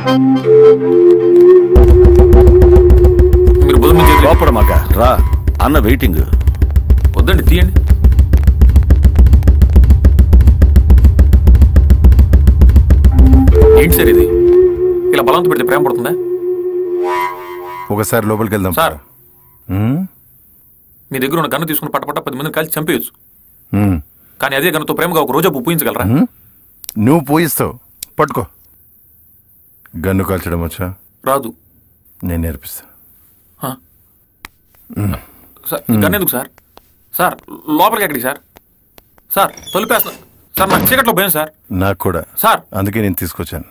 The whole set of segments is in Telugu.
మీరు బుధం నుంచి లోపడమాక రా అన్న వెయిటింగ్. వద్దండి తీయండి. ఏంటి సార్ ఇది? ఇలా బలంతో పెడితే ప్రేమ పడుతుందా? ఒకసారి లోపలికి వెళ్దాం సార్. మీ దగ్గర ఉన్న గన్ను తీసుకుని పట్టపట్ట 10 మందిని కలిసి చంపేయచ్చు. కానీ అదే గన్నుతో ప్రేమగా ఒక రోజు పూయించగలరా? నువ్వు పూయిస్తావు. పట్టుకో. గన్ను కాల్చడం వచ్చా? రాదు. నేను నేర్పిస్తా. సార్ గన్ను ఎందుకు సార్? సార్ లోపలికి ఎక్కడికి సార్? Sir తొలిపేస్తా sir. నాకు చీకట్లో భయం సార్. నాకు కూడా సార్. అందుకే నేను తీసుకొచ్చాను.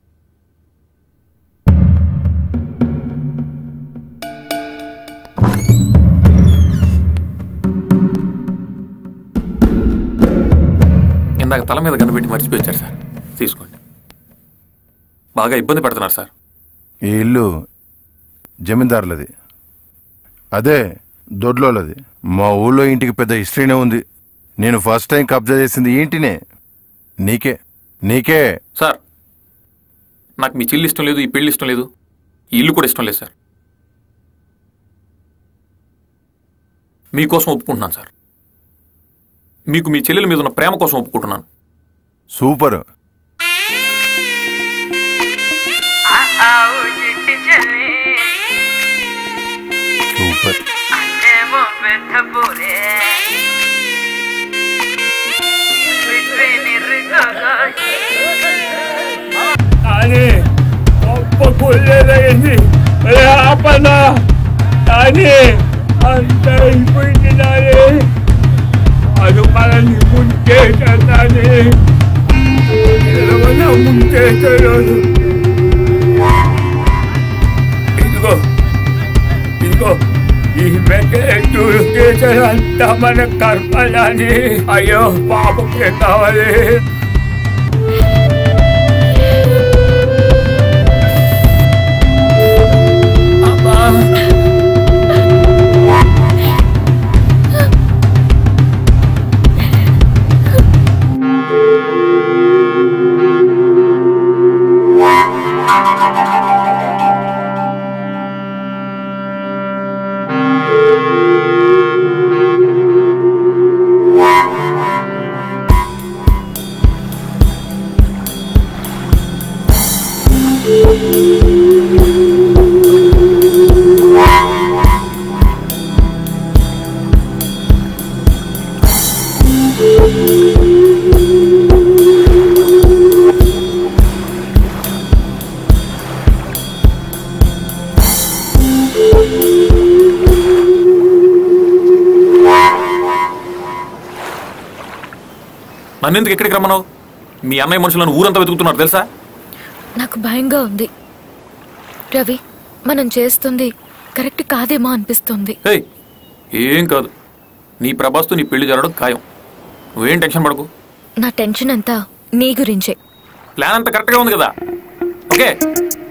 ఇందాక తల మీద గన్ను పెట్టి మర్చిపోయారు సార్. తీసుకోండి. బాగా ఇబ్బంది పెడుతున్నారు సార్. ఈ ఇల్లు జమీందారులది, అదే దొడ్లోలది. మా ఊళ్ళో ఇంటికి పెద్ద హిస్టరీనే ఉంది. నేను ఫస్ట్ టైం కబ్జా చేసింది ఇంటినే. నీకే సార్. నాకు మీ చెల్లి ఇష్టం లేదు, ఈ పెళ్లి ఇష్టం లేదు, ఈ ఇల్లు కూడా ఇష్టం లేదు సార్. మీకోసం ఒప్పుకుంటున్నాను సార్. మీకు మీ చెల్లెల మీద ఉన్న ప్రేమ కోసం ఒప్పుకుంటున్నాను. సూపర్. సూపర్. అని ఒప్పుకోలేదయింది. ఆపనా అని అంత అయిపోయింది. నాని అది మనల్ని ముంచేటాని ముంచేటాడు. ఇదిగో ఈ మెకేటూరు చేశారంతా మన కర్మలని. అయ్యో పాపకే కావాలి. నన్నెందుకు ఎక్కడికి రమ్మన్నావు? మీ అన్నయ్య మనుషులను ఊరంతా వెతుకుతున్నారు తెలుసా? నాకు భయంగా ఉంది రవి. మనం చేస్తుంది కరెక్ట్ కాదేమో అనిపిస్తుంది. ఏం కాదు. నీ ప్రభాస్తో నీ పెళ్లి జరగడం ఖాయం. నువ్వేం టెన్షన్ పడకు. నా టెన్షన్ అంతా నీ గురించే. ప్లాన్ అంతా కరెక్ట్గా ఉంది కదా? ఓకే.